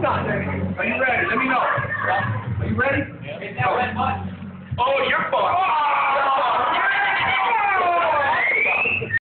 done. Are you ready? Let me know. Are you ready? Is that wet button? Oh, you're fucked.